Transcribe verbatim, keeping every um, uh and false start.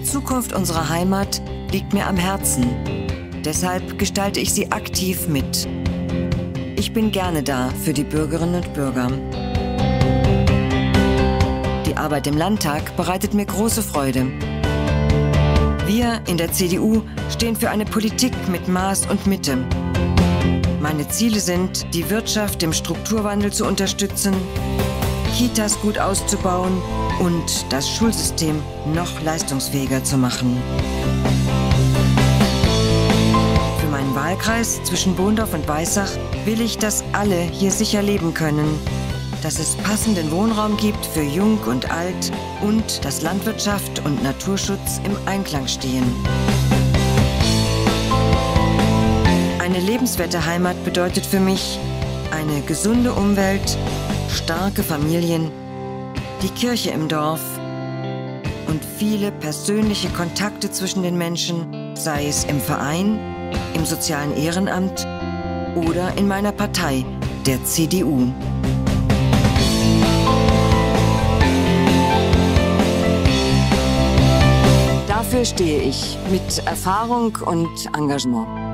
Zukunft unserer Heimat liegt mir am Herzen. Deshalb gestalte ich sie aktiv mit. Ich bin gerne da für die Bürgerinnen und Bürger. Die Arbeit im Landtag bereitet mir große Freude. Wir in der C D U stehen für eine Politik mit Maß und Mitte. Meine Ziele sind, die Wirtschaft im Strukturwandel zu unterstützen, Kitas gut auszubauen und das Schulsystem noch leistungsfähiger zu machen. Für meinen Wahlkreis zwischen Bohndorf und Weissach will ich, dass alle hier sicher leben können, dass es passenden Wohnraum gibt für Jung und Alt und dass Landwirtschaft und Naturschutz im Einklang stehen. Eine lebenswerte Heimat bedeutet für mich eine gesunde Umwelt, starke Familien, die Kirche im Dorf und viele persönliche Kontakte zwischen den Menschen, sei es im Verein, im sozialen Ehrenamt oder in meiner Partei, der C D U. Dafür stehe ich mit Erfahrung und Engagement.